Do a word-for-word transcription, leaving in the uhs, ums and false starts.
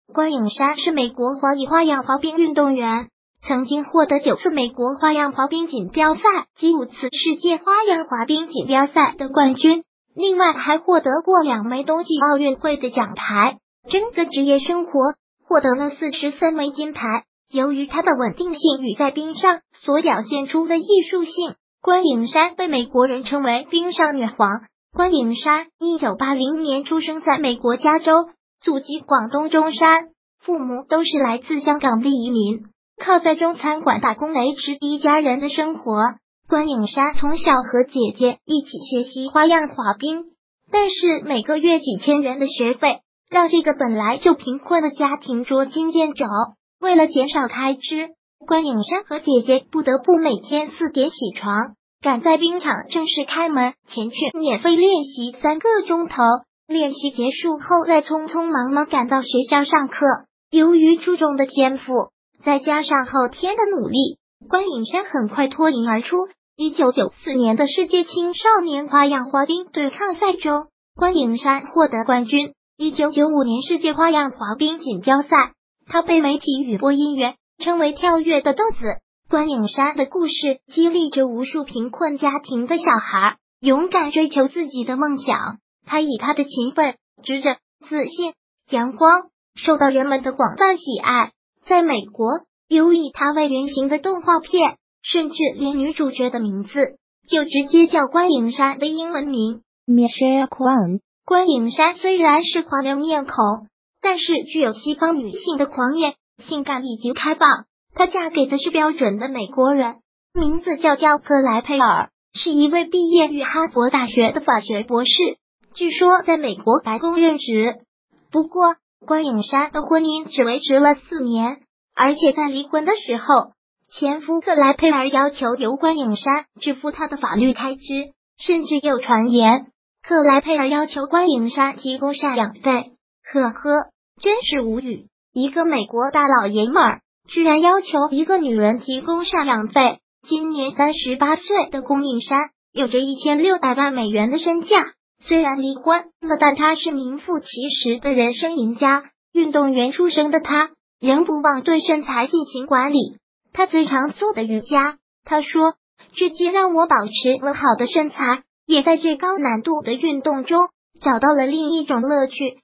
关颖珊是美国华裔花样滑冰运动员，曾经获得九次美国花样滑冰锦标赛及五次世界花样滑冰锦标赛的冠军，另外还获得过两枚冬季奥运会的奖牌。整个职业生活获得了四十三枚金牌。由于她的稳定性与在冰上所表现出的艺术性，关颖珊被美国人称为冰上女皇。关颖珊一九八零年出生在美国加州，祖籍广东中山，父母都是来自香港的移民，靠在中餐馆打工维持一家人的生活。关颖珊从小和姐姐一起学习花样滑冰，但是每个月几千元的学费让这个本来就贫困的家庭捉襟见肘。为了减少开支，关颖珊和姐姐不得不每天四点起床，赶在冰场正式开门前去免费练习三个钟头。练习结束后再匆匆忙忙赶到学校上课。由于出众的天赋，再加上后天的努力，关颖珊很快脱颖而出。一九九四年的世界青少年花样滑冰对抗赛中，关颖珊获得冠军。一九九五年世界花样滑冰锦标赛，她被媒体与播音员称为跳跃的豆子。关颖珊的故事激励着无数贫困家庭的小孩勇敢追求自己的梦想。她以她的勤奋、执着、自信、阳光受到人们的广泛喜爱。在美国，有以她为原型的动画片，甚至连女主角的名字就直接叫关颖珊的英文名 Michelle Kwan。 关颖珊虽然是华人面孔，但是具有西方女性的狂野、性感以及开放。她嫁给的是标准的美国人，名字叫叫克莱佩尔，是一位毕业于哈佛大学的法学博士，据说在美国白宫任职。不过关颖珊的婚姻只维持了四年，而且在离婚的时候，前夫克莱佩尔要求由关颖珊支付他的法律开支，甚至有传言克莱佩尔要求关颖珊提供赡养费。呵呵，真是无语，一个美国大老爷们儿居然要求一个女人提供赡养费。今年三十八岁的关颖珊有着一千六百万美元的身价，虽然离婚了，但她是名副其实的人生赢家。运动员出身的她仍不忘对身材进行管理。她最常做的瑜伽，她说，这既让我保持了好的身材，也在最高难度的运动中找到了另一种乐趣。